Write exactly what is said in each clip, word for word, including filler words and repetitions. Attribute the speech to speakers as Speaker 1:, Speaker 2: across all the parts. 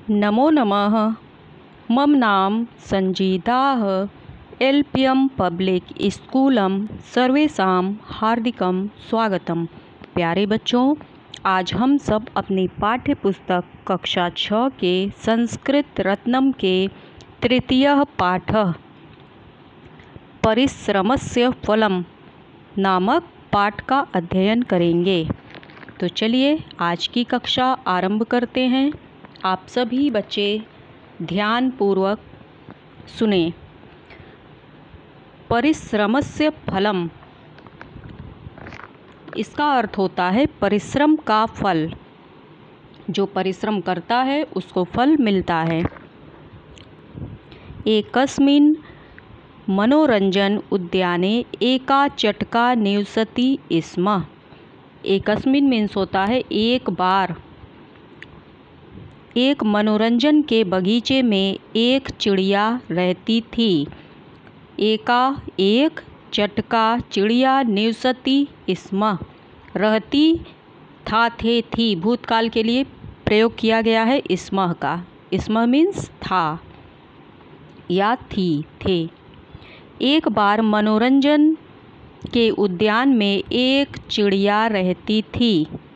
Speaker 1: नमो नमः। मम नाम संजीताः एल्पियम पब्लिक स्कूलम सर्वेषां हार्दिकं स्वागतम। प्यारे बच्चों, आज हम सब अपनी पाठ्य पुस्तक कक्षा छः के संस्कृत रत्नम के तृतीय पाठ परिश्रमस्य फलम नामक पाठ का अध्ययन करेंगे। तो चलिए आज की कक्षा आरंभ करते हैं। आप सभी बच्चे ध्यानपूर्वक सुने। परिश्रमस्य फलम, इसका अर्थ होता है परिश्रम का फल। जो परिश्रम करता है उसको फल मिलता है। एकस्मिन् मनोरंजन उद्याने एका चटका निवसति स्म। एकस्मिन् मीन्स होता है एक बार। एक मनोरंजन के बगीचे में एक चिड़िया रहती थी। एका एक, चटका चिड़िया, निवसति स्म रहती, था थे थी भूतकाल के लिए प्रयोग किया गया है स्म का। स्म मीन्स था या थी थे। एक बार मनोरंजन के उद्यान में एक चिड़िया रहती थी।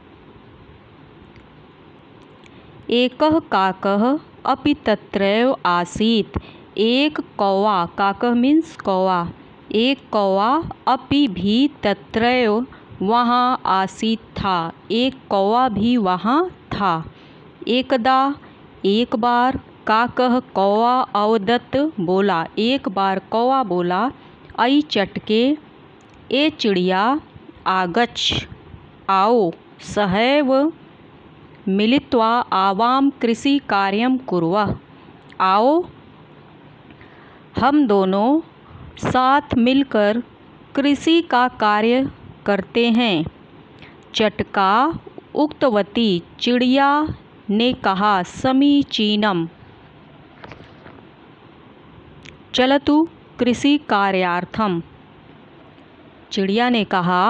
Speaker 1: एकः काकः अपि तत्रैव आसीत्। एक कौवा, काकः मीन्स कौवा, एक कौवा अपि भी तत्रैव वहाँ आसीत् था, एक कौवा भी वहाँ था। एकदा एक बार, काकः कौवा अवदत् बोला, एक बार कौवा बोला, अयि चटके ए चिड़िया, आगच्छ आओ, सहैव मिलित्वा आवां कृषि कार्यं कुर्वः। आओ हम दोनों साथ मिलकर कृषि का कार्य करते हैं। चटका उक्तवती, चिड़िया ने कहा, समीचीनम चलतु कृषि कार्यार्थम। चिड़िया ने कहा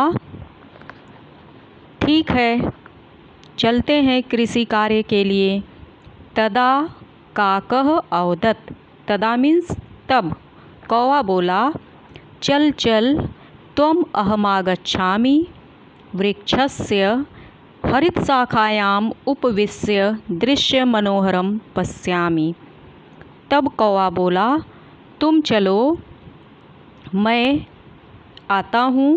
Speaker 1: ठीक है, चलते हैं कृषि कार्य के लिए। तदा काकः अवदत्, तदा मीन्स तब, कौवा बोला, चल चल त्वम् अहमागच्छामि वृक्षस्य हरितशाखायाम् उपविश्य दृश्यमनोहरं पश्यामि। तब कौवा बोला, तुम चलो, मैं आता हूँ।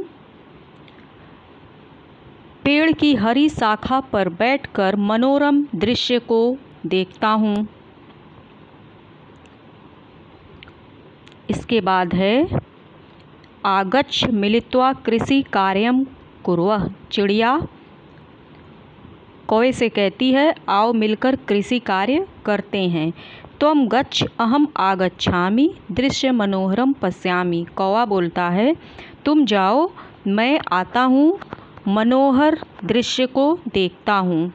Speaker 1: पेड़ की हरी शाखा पर बैठकर मनोरम दृश्य को देखता हूँ। इसके बाद है आगच्छ मिलित्वा कृषि कार्यं कुर्वः। चिड़िया कौवे से कहती है, आओ मिलकर कृषि कार्य करते हैं। त्वं गच्छ अहम आगच्छामि दृश्य मनोहरम पश्यामि। कौवा बोलता है, तुम जाओ, मैं आता हूँ, मनोहर दृश्य को देखता हूँ।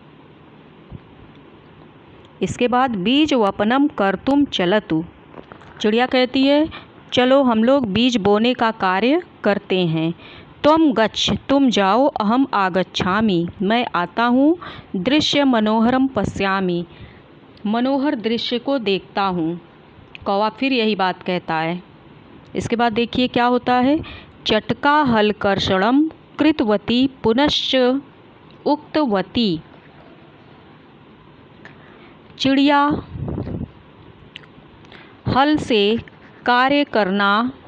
Speaker 1: इसके बाद बीज वपनम कर्तुम चलतु। चिड़िया कहती है, चलो हम लोग बीज बोने का कार्य करते हैं। त्वं गच्छ तुम जाओ, अहम आगच्छामि मैं आता हूँ, दृश्य मनोहरम पश्यामि मनोहर दृश्य को देखता हूँ। कौवा फिर यही बात कहता है। इसके बाद देखिए क्या होता है। चटका हलकर्षणम कृतवती पुनश्च उक्तवती। चिड़िया हल से कार्य करना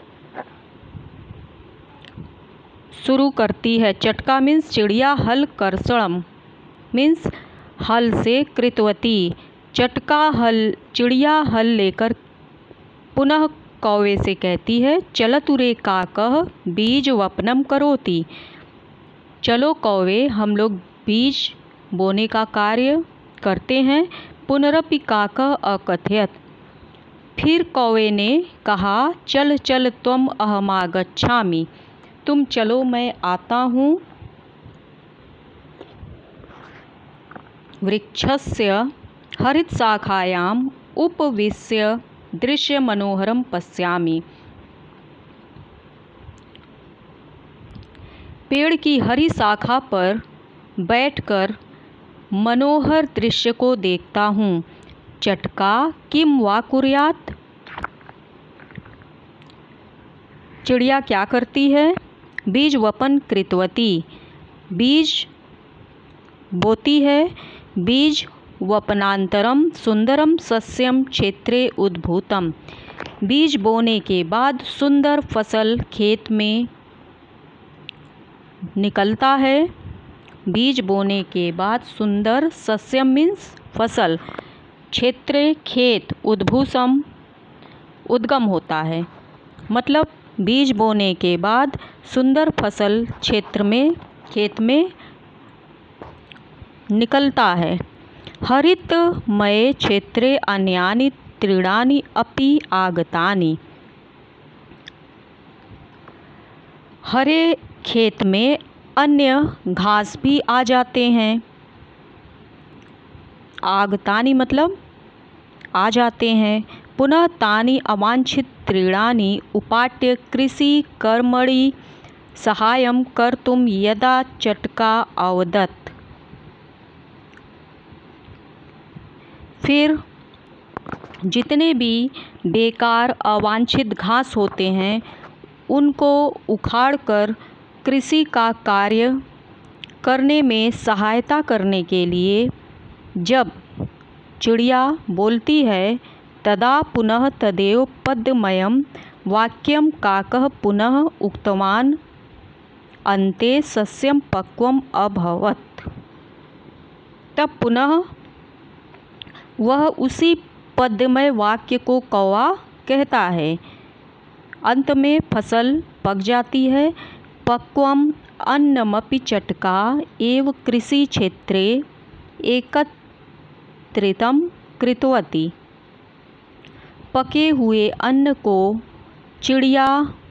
Speaker 1: शुरू करती है। चटका मीन्स चिड़िया, हल कर्षणम मीन्स हल से, कृतवती चटका हल, चिड़िया हल लेकर पुनः कौवे से कहती है, चलतु रे काकः बीज वपनम करोति। चलो कौवे, हम लोग बीज बोने का कार्य करते हैं। पुनरपि काकः अकथयत्, फिर कौवे ने कहा, चल चल त्वम् अहमागच्छामि, तुम चलो मैं आता हूँ। वृक्षस्य हरितशाखायाम् उपविश्य दृश्य मनोहरम पश्यामि। पेड़ की हरी शाखा पर बैठकर मनोहर दृश्य को देखता हूँ। चटका किम वा कुर्यात्। चिड़िया क्या करती है? बीज वपन कृतवती, बीज बोती है। बीज वपनांतरम सुंदरम सस्यम क्षेत्रे उद्भूतम। बीज बोने के बाद सुंदर फसल खेत में निकलता है। बीज बोने के बाद सुंदर सस्यम मीन्स फसल, क्षेत्रे खेत, उद्भूतम उद्गम होता है। मतलब बीज बोने के बाद सुंदर फसल क्षेत्र में खेत में निकलता है। हरितमये क्षेत्रे अन्यानि तृणानि अपि आगतानि। हरे खेत में अन्य घास भी आ जाते हैं। आगतानि मतलब आ जाते हैं। पुनः तानि अवांछित तृणानि उपाट्य कृषि कर्मणि सहायं कर्तुं यदा चटका अवदत्। फिर जितने भी बेकार अवांछित घास होते हैं उनको उखाड़कर कृषि का कार्य करने में सहायता करने के लिए जब चिड़िया बोलती है तदा पुनः तदेव पद्यमयं वाक्यं काकः पुनः उक्तवान् अन्ते सस्यं पक्वम् अभवत्। तब पुनः वह उसी पद्यमय वाक्य को कौवा कहता है। अंत में फसल पक जाती है। पक्वम अन्नमपि चटका एव कृषि क्षेत्रे एकत्रितं कृतवती। पके हुए अन्न को चिड़िया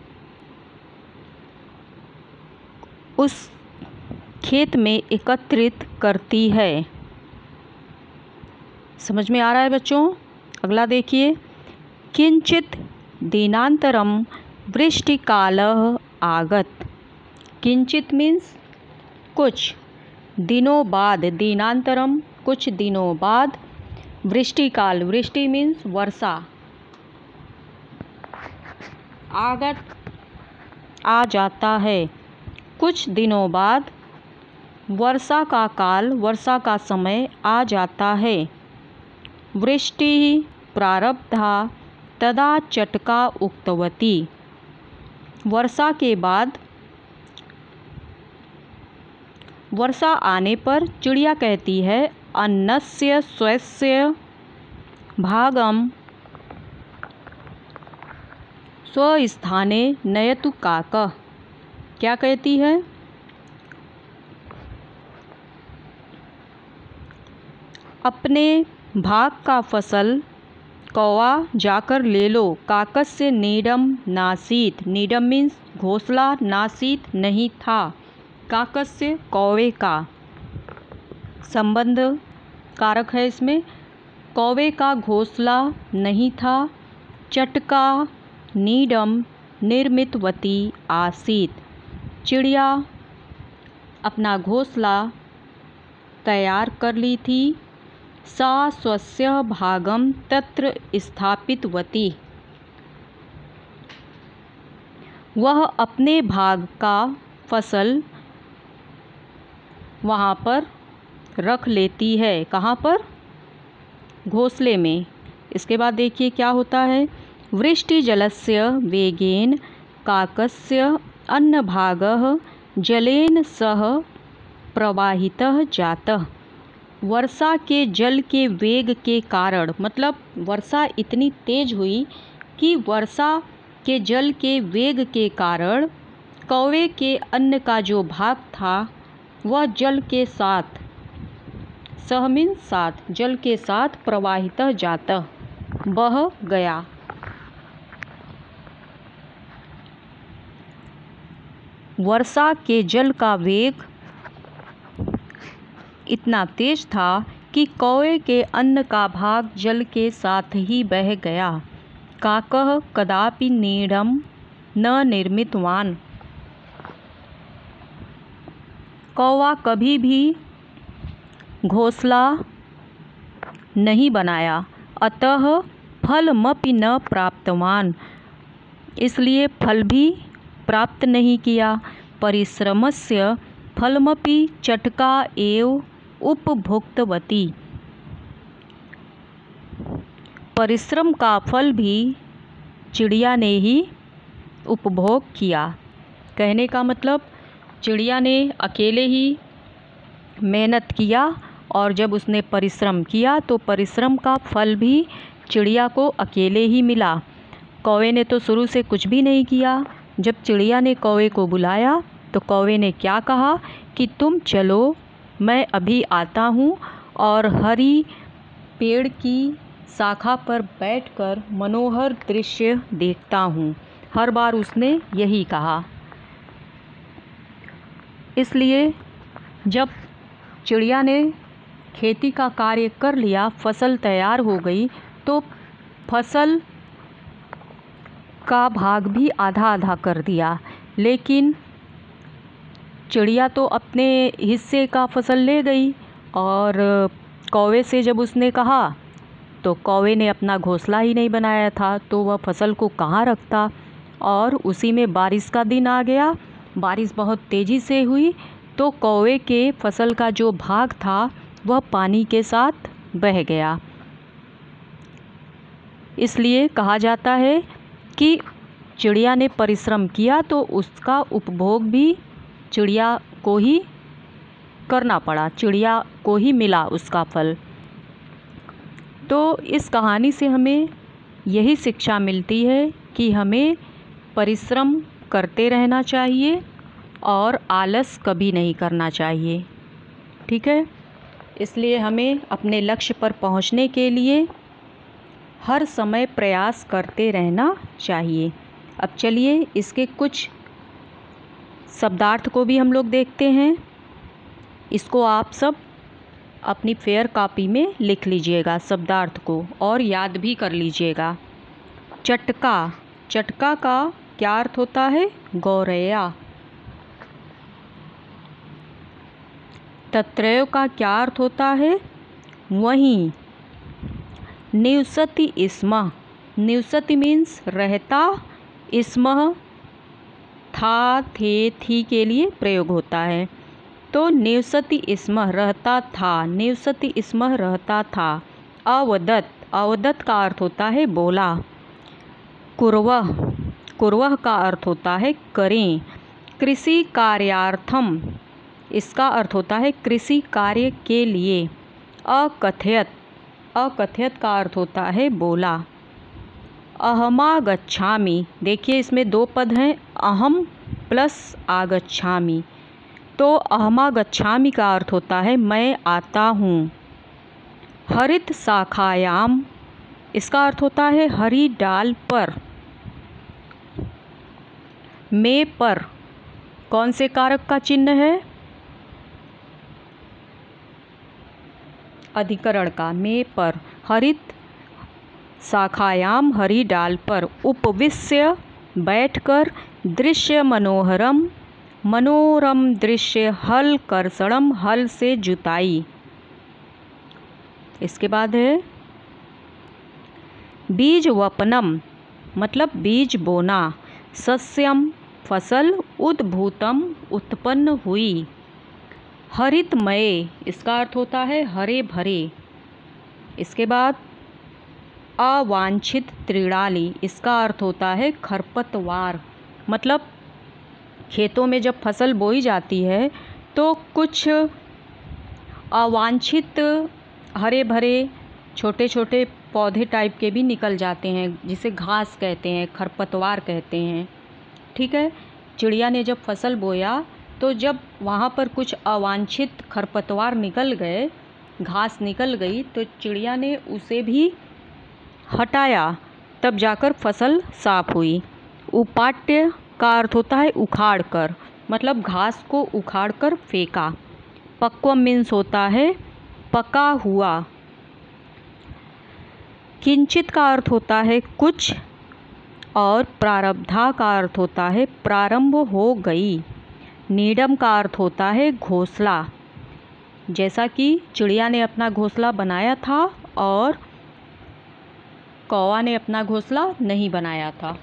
Speaker 1: उस खेत में एकत्रित करती है। समझ में आ रहा है बच्चों? अगला देखिए। किंचित दिनांतरम वृष्टिकालः आगत। किंचित मीन्स कुछ, दिनों बाद, दिनांतरम कुछ दिनों बाद, वृष्टिकाल, वृष्टि मीन्स वर्षा, आगत आ जाता है। कुछ दिनों बाद वर्षा का काल, वर्षा का समय आ जाता है। वृष्टि प्रारब्धा तदा चटका उक्तवती। वर्षा के बाद, वर्षा आने पर चिड़िया कहती है अन्नस्य स्वस्य भागम स्वस्थाने नयतु काकः। क्या कहती है? अपने भाग का फसल कौवा जाकर ले लो। काकस्य नीडम नासीत। नीडम मीन्स घोंसला, नासीत नहीं था। काकस्य कौवे का संबंध कारक है इसमें। कौवे का घोंसला नहीं था। चटका नीडम निर्मितवती आसीत। चिड़िया अपना घोंसला तैयार कर ली थी। सा स्वस्य भागम तत्र स्थापितवती। वह अपने भाग का फसल वहाँ पर रख लेती है। कहाँ पर? घोंसले में। इसके बाद देखिए क्या होता है। वृष्टि जलस्य वेगेन काकस्य अन्नभागः जलेन सह प्रवाहितः जातः। वर्षा के जल के वेग के कारण, मतलब वर्षा इतनी तेज हुई कि वर्षा के जल के वेग के कारण कौवे के अन्न का जो भाग था वह जल के साथ, सह मीन्स साथ, जल के साथ प्रवाहित जातः बह गया। वर्षा के जल का वेग इतना तेज था कि कौवे के अन्न का भाग जल के साथ ही बह गया। काकः कदापि नीडम न निर्मितवान। कौवा कभी भी घोंसला नहीं बनाया। अतः फलमपि न प्राप्तवान, इसलिए फल भी प्राप्त नहीं किया। परिश्रमस्य फलमपि चटका एव उपभोक्तवती, परिश्रम का फल भी चिड़िया ने ही उपभोग किया। कहने का मतलब चिड़िया ने अकेले ही मेहनत किया और जब उसने परिश्रम किया तो परिश्रम का फल भी चिड़िया को अकेले ही मिला। कौवे ने तो शुरू से कुछ भी नहीं किया। जब चिड़िया ने कौवे को बुलाया तो कौवे ने क्या कहा कि तुम चलो, मैं अभी आता हूँ और हरी पेड़ की शाखा पर बैठकर मनोहर दृश्य देखता हूँ। हर बार उसने यही कहा। इसलिए जब चिड़िया ने खेती का कार्य कर लिया, फसल तैयार हो गई, तो फसल का भाग भी आधा आधा कर दिया। लेकिन चिड़िया तो अपने हिस्से का फसल ले गई और कौवे से जब उसने कहा तो कौवे ने अपना घोंसला ही नहीं बनाया था, तो वह फसल को कहाँ रखता। और उसी में बारिश का दिन आ गया। बारिश बहुत तेज़ी से हुई तो कौवे के फसल का जो भाग था वह पानी के साथ बह गया। इसलिए कहा जाता है कि चिड़िया ने परिश्रम किया तो उसका उपभोग भी चिड़िया को ही करना पड़ा, चिड़िया को ही मिला उसका फल। तो इस कहानी से हमें यही शिक्षा मिलती है कि हमें परिश्रम करते रहना चाहिए और आलस कभी नहीं करना चाहिए। ठीक है, इसलिए हमें अपने लक्ष्य पर पहुंचने के लिए हर समय प्रयास करते रहना चाहिए। अब चलिए इसके कुछ शब्दार्थ को भी हम लोग देखते हैं। इसको आप सब अपनी फेयर कॉपी में लिख लीजिएगा शब्दार्थ को और याद भी कर लीजिएगा। चटका, चटका का क्या अर्थ होता है? गौरैया। तत्रैव का क्या अर्थ होता है? वहीं। निवसति स्म, निवसति मीन्स रहता, स्म था थे थी के लिए प्रयोग होता है। तो निवसति स्म रहता था, निवसति स्म रहता था। अवदत्, अवदत् का अर्थ होता है बोला। कुर्वः, कुर्वः का अर्थ होता है करें। कृषि कार्यार्थम, इसका अर्थ होता है कृषि कार्य के लिए। अकथयत, अकथयत का अर्थ होता है बोला। अहमागच्छामि, देखिए इसमें दो पद हैं, अहम प्लस आगच्छामि। तो अहमागच्छामि का अर्थ होता है मैं आता हूँ। हरित शाखायाम, इसका अर्थ होता है हरी डाल पर। में पर कौन से कारक का चिन्ह है? अधिकरण का। में पर, हरित शाखायाम हरी डाल पर। उपविश्य बैठकर। दृश्य मनोहरम, मनोरम दृश्य। हल कर्षणम, हल से जुताई। इसके बाद है बीज वपनम, मतलब बीज बोना। सस्यम फसल। उद्भूतम उत्पन्न हुई। हरितमय, इसका अर्थ होता है हरे भरे। इसके बाद अवांछित त्रिणाली, इसका अर्थ होता है खरपतवार। मतलब खेतों में जब फसल बोई जाती है तो कुछ अवांछित हरे भरे छोटे छोटे पौधे टाइप के भी निकल जाते हैं, जिसे घास कहते हैं, खरपतवार कहते हैं। ठीक है, चिड़िया ने जब फसल बोया तो जब वहाँ पर कुछ अवांछित खरपतवार निकल गए, घास निकल गई, तो चिड़िया ने उसे भी हटाया, तब जाकर फसल साफ हुई। उपाट्य का अर्थ होता है उखाड़ कर, मतलब घास को उखाड़ कर फेंका। पक्वम मीन्स होता है पका हुआ। किंचित का अर्थ होता है कुछ और प्रारब्धा का अर्थ होता है प्रारंभ हो गई। नीडम का अर्थ होता है घोंसला। जैसा कि चिड़िया ने अपना घोंसला बनाया था और कौवा ने अपना घोंसला नहीं बनाया था।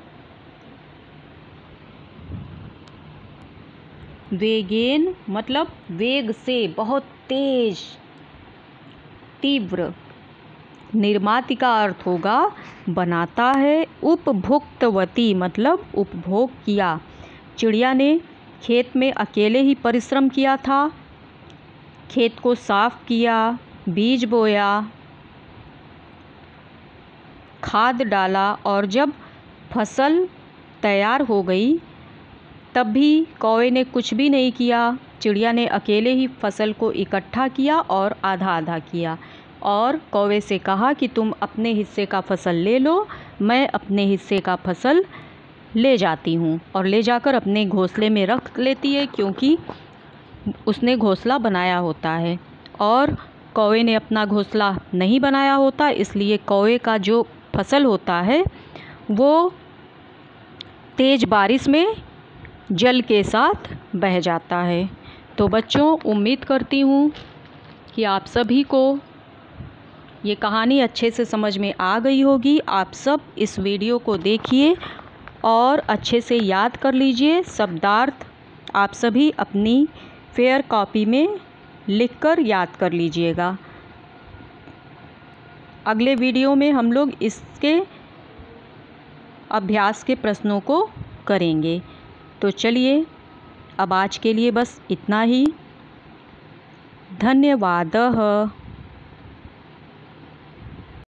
Speaker 1: वेगेन मतलब वेग से, बहुत तेज, तीव्र। निर्माति का अर्थ होगा बनाता है। उपभुक्तवती मतलब उपभोग किया। चिड़िया ने खेत में अकेले ही परिश्रम किया था। खेत को साफ किया, बीज बोया, खाद डाला और जब फसल तैयार हो गई तब भी कौवे ने कुछ भी नहीं किया। चिड़िया ने अकेले ही फसल को इकट्ठा किया और आधा आधा किया और कौवे से कहा कि तुम अपने हिस्से का फसल ले लो, मैं अपने हिस्से का फसल ले जाती हूँ। और ले जाकर अपने घोंसले में रख लेती है क्योंकि उसने घोंसला बनाया होता है और कौवे ने अपना घोंसला नहीं बनाया होता, इसलिए कौवे का जो फसल होता है वो तेज़ बारिश में जल के साथ बह जाता है। तो बच्चों, उम्मीद करती हूँ कि आप सभी को ये कहानी अच्छे से समझ में आ गई होगी। आप सब इस वीडियो को देखिए और अच्छे से याद कर लीजिए। शब्दार्थ आप सभी अपनी फेयर कॉपी में लिखकर याद कर लीजिएगा। अगले वीडियो में हम लोग इसके अभ्यास के प्रश्नों को करेंगे। तो चलिए, अब आज के लिए बस इतना ही। धन्यवाद।